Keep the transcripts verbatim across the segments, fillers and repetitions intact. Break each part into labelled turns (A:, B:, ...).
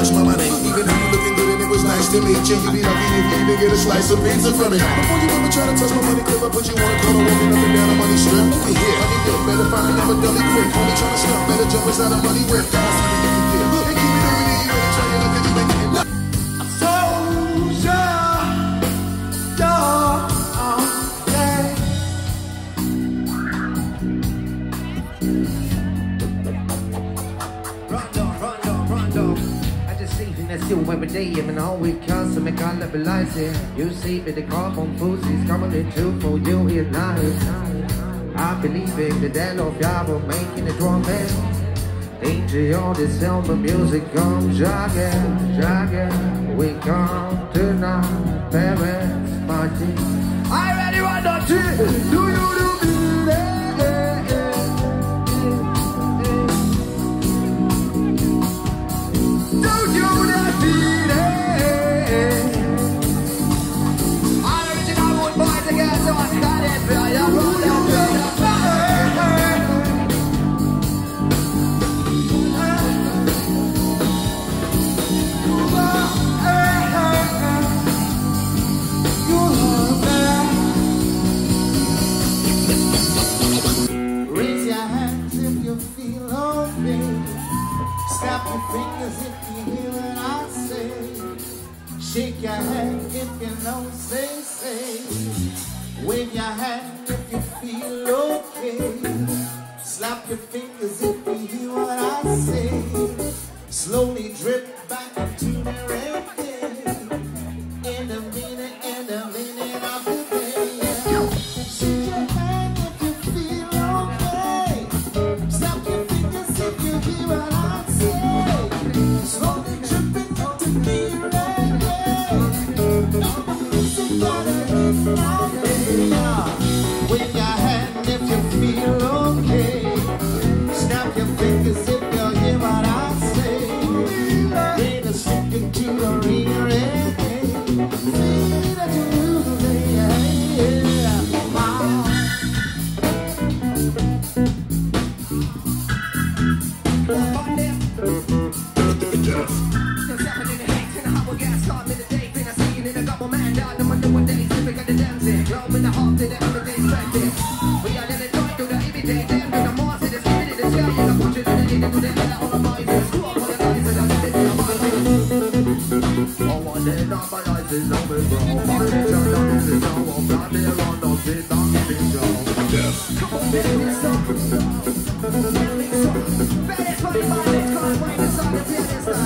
A: touch my money. Even if you looking good and it was nice to meet you, you be lucky if you even get a slice of pizza from me. Before you ever try to touch my money clip, I put you on a corner walking up and down a money strip. Over here, honey dip, better find another dummy quick. Only trying to stuff, better jump inside a money whip. Guys, see what you can get. And keep it over there, you better try it up and you make it look. Soldier, dog, yeah.
B: Rondo, rondo, rondo. I just see that's you every day, and all we can to make all liberalize it. You see that the Carbonfools is coming into for you here live. I believe in the Delov, Jávor making it drum band. Into all this summer music comes Zságer, Zságer. We come tonight, Premecz, Mátyás. I ready one, two, three. Do you do me that?
C: Shake your hand if you know, say, say. Wave your hand if you feel okay. Slap your fingers if you hear what I say. Slowly drip back to the reggae. In a minute, in a minute of the day. Shake your hand if you feel okay. Slap your fingers if you hear what I say. Slowly dripping into the reggae. Wave your hand if you feel okay. Snap your fingers if you hear what I say. Bring a stick into the real reggae. See that you lose it, yeah. Just happening in the hate and how we got started in the day. Been a scene in a couple man down. No wonder what days we got the dancing. Glow in the heart to the everyday expected. We are letting joy to the everyday. Them to the Mars to the spirit in the sky. And I put you in the need to do that. And all the minds. Screw up all the guys and I did it in the mind. Oh, one day not my eyes is over, bro. My picture down in the show. I'm not there on no shit. I'm giving show. Come on, baby, it's up. Better for the mind. It's called when the song is here. It's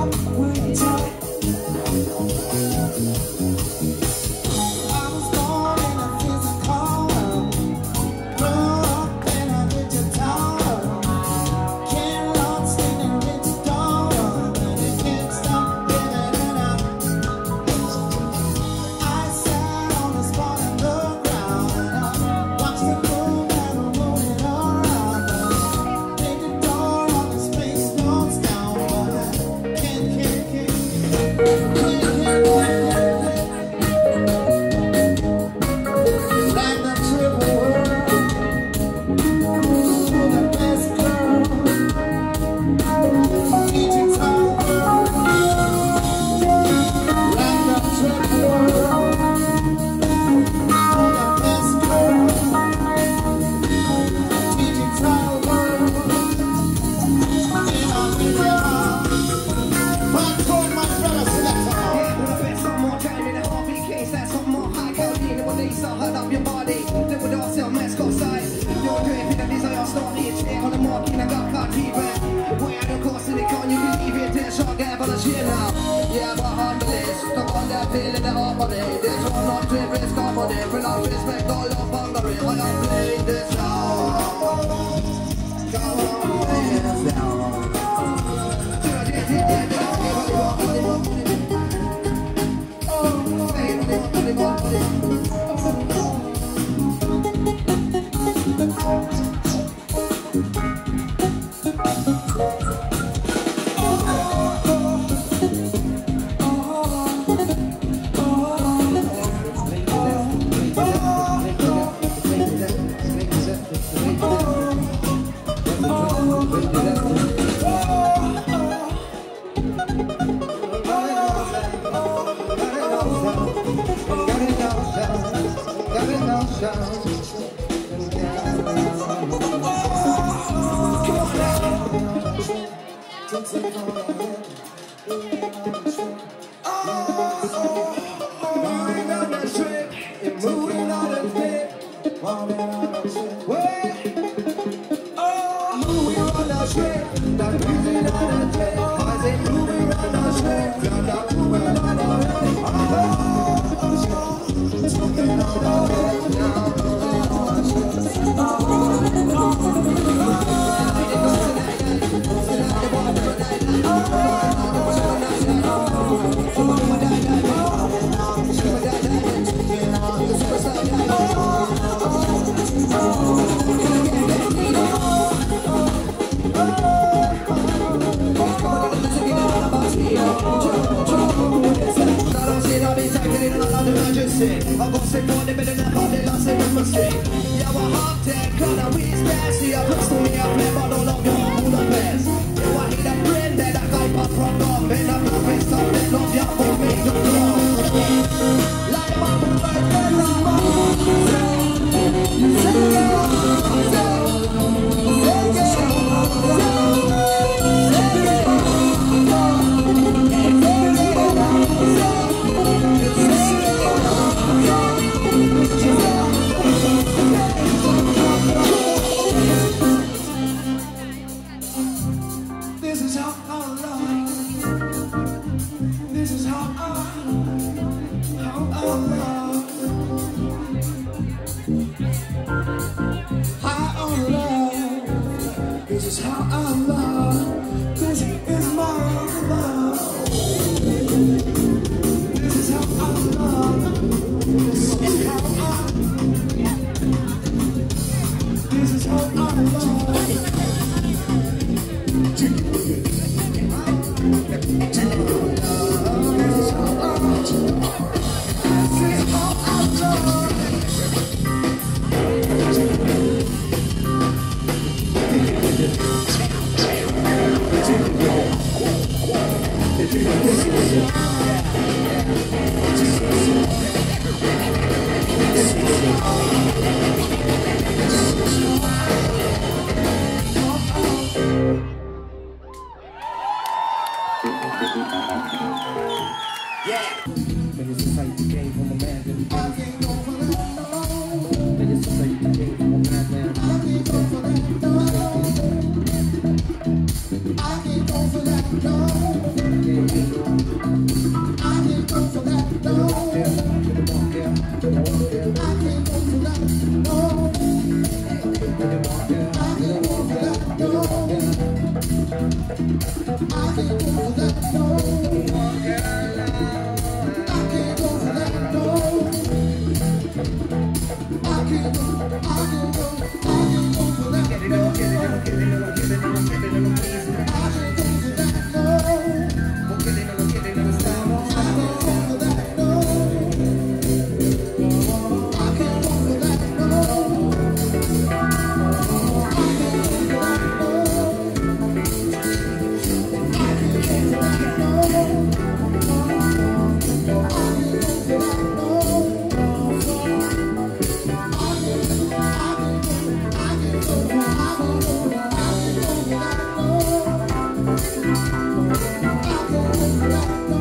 A: I can't go for that, no.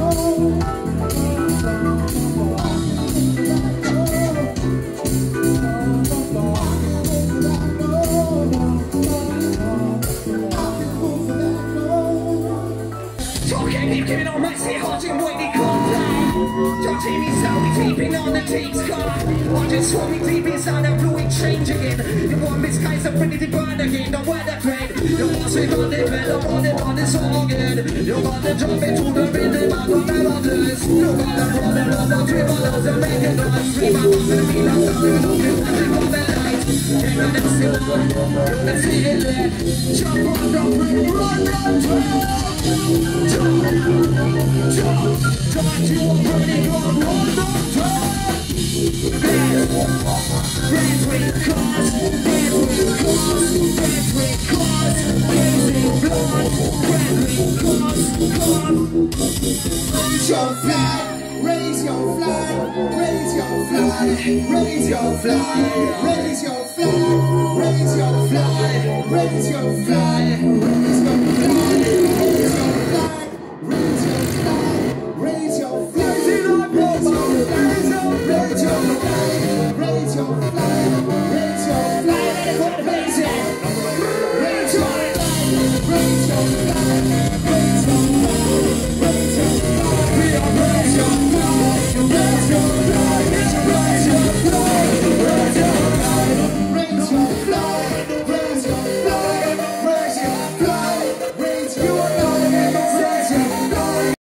D: Keep giving on my say hard and waiting contact. Don't see me slowly deeping on the tape's car. I just saw me deep inside a fluid change again. The warm skies are ready to burn again. The weather trade. You want to go the bed, I'm on it on this organ. You want to jump into the rhythm of the melodies. You got the problem of the tremolo's and make it noise. Scream out of the beat of something looking at the moment light. Hang on and sit on, let's see it there. Jump on the free, run, run, run. Jump, jump, jump, you are burning on one more time. Dance, dance with cars, dance with cars, dance with cars, blazing blood, dance with cars, cars. Raise your flag, raise your flag, raise your flag, raise your flag, raise your flag, raise your flag, raise your flag, raise your flag.